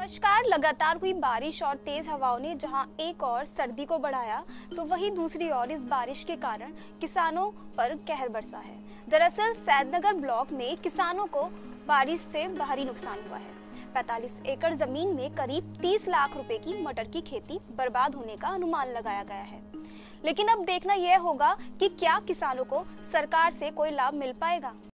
नमस्कार। लगातार हुई बारिश और तेज हवाओं ने जहां एक और सर्दी को बढ़ाया, तो वहीं दूसरी ओर इस बारिश के कारण किसानों पर कहर बरसा है। दरअसल सैदनगर ब्लॉक में किसानों को बारिश से भारी नुकसान हुआ है। 45 एकड़ जमीन में करीब 30 लाख रुपए की मटर की खेती बर्बाद होने का अनुमान लगाया गया है। लेकिन अब देखना यह होगा कि क्या किसानों को सरकार से कोई लाभ मिल पाएगा।